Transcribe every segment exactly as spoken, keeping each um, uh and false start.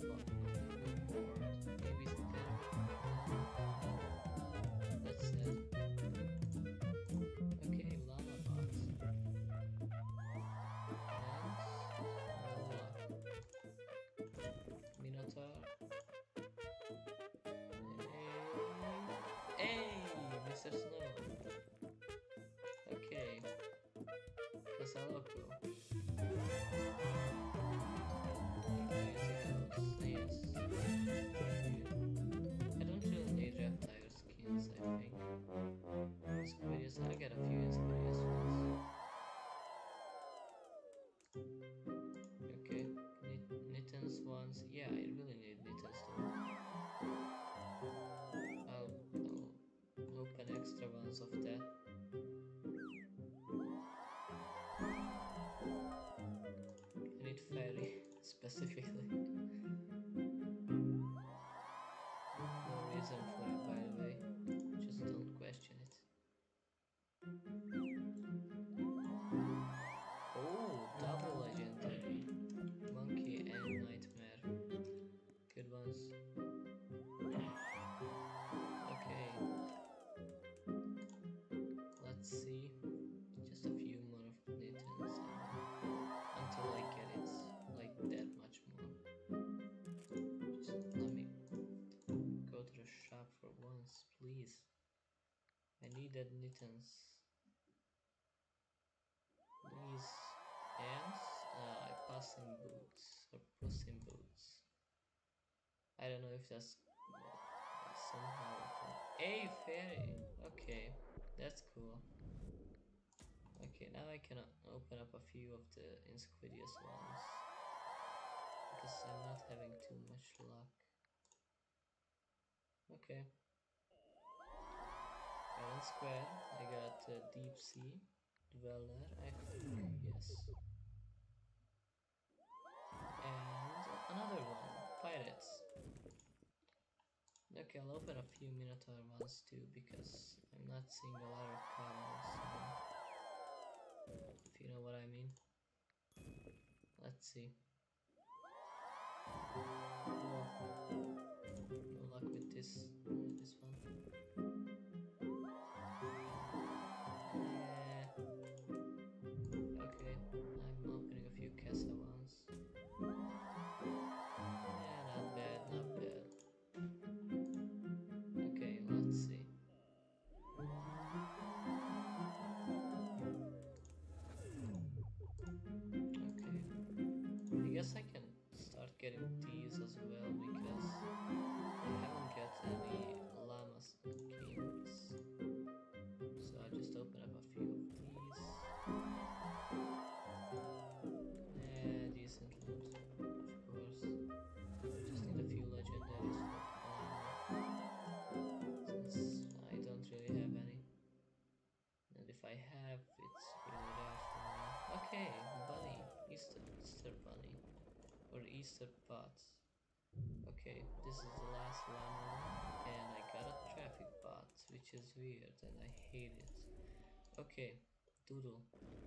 bot or maybe better. That's it. Okay, llama bots. And Minotaur. Hey, hey, mister Snow. Okay, Casaloco. I don't really need reptile skins, I think. Squirius, I got a few Squirius ones. Okay, Nittens ones. Yeah, I really need Nittens too. I'll, I'll open extra ones of that. I need fairy, specifically. No reason for it, by the way. Just don't question it. Oh, double legendary. Monkey and Nightmare. Good ones. Okay. Let's see. Just a few more of Nittens until I get it like that much more. Just let me go to the shop for once, please. I need that Nittens. Please. And uh, passing boots or pussing boots. I don't know if that's uh, somehow. Hey, fairy. Okay, that's cool. Okay, now I can open up a few of the Insquidious ones because I'm not having too much luck. Okay. Iron Square. I got uh, Deep Sea Dweller. I think yes. And another one, Pirates. Okay, I'll open a few Minotaur ones too because I'm not seeing a lot of colors, if you know what I mean. Let's see. Oh, no luck with this, with this one. Eh, okay, I'm opening a few Casa ones. Yeah, not bad, not bad. Okay, let's see. Okay, I guess I can start getting these as well because I haven't got any llama skins. So I just open up a few of these. Yeah, decent loot, of course. Just need a few legendaries for llama, since I don't really have any. And if I have, it's really rare for me. Okay, bunny, Easter, Easter bunny, or Easter pots. Okay, this is the last llama one, and I got a traffic bot, which is weird, and I hate it. Okay, Doodle.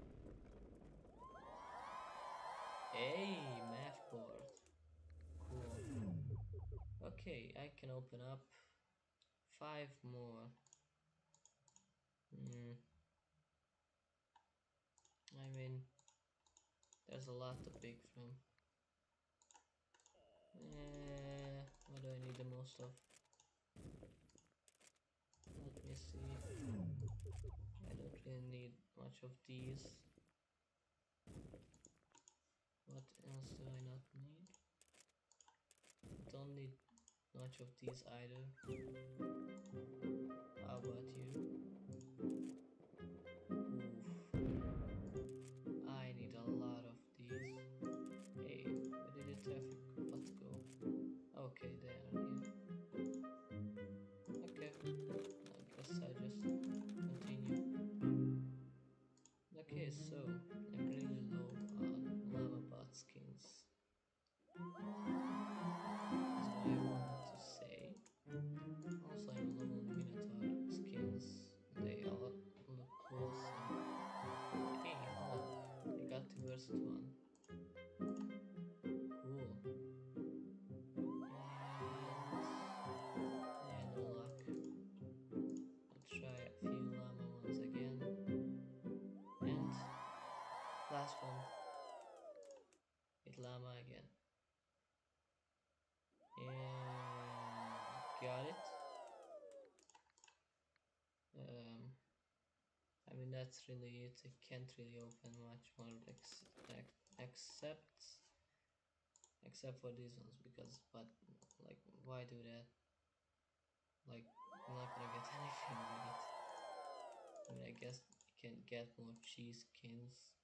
Hey, math board. Cool. Okay, I can open up five more. Hmm. I mean, there's a lot to pick from. Uh, what do I need the most of? Let me see. I don't really need much of these. What else do I not need? Don't need much of these either. How about you? Oof. I need a lot of these. Hey, where did the traffic bot go? Okay, they are here. Okay, I guess I just continue. Okay, so I'm really low on llama bot skins. That's what I wanted to say. Also, I'm low on Minotaur skins. got it. Um, I mean that's really it. I can't really open much more ex ex except except for these ones because but like why do that? Like I'm not gonna get anything with it. I mean I guess you can get more cheese skins.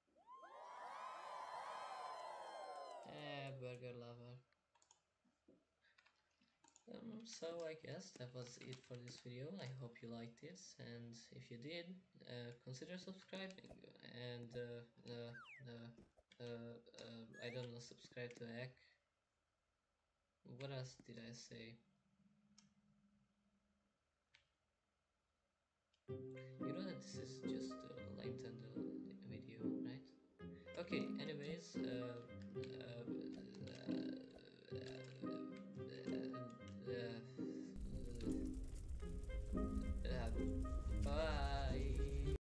Eh, burger lover. Um, so I guess that was it for this video. I hope you liked it, and if you did, uh, consider subscribing. And uh, uh, uh, uh, uh, I don't know, subscribe to Ek. What else did I say? You know that this is just uh, linked on the video, right? Okay. Anyways,